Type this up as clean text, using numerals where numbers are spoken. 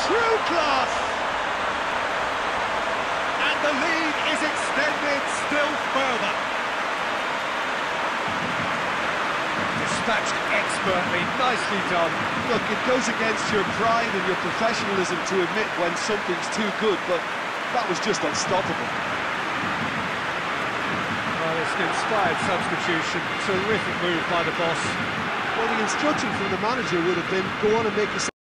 True class! And the lead is extended still further. Dispatched expertly, nicely done. Look, it goes against your pride and your professionalism to admit when something's too good, but that was just unstoppable. Well, it's an inspired substitution. Terrific move by the boss. Well, the instruction from the manager would have been, go on and make yourself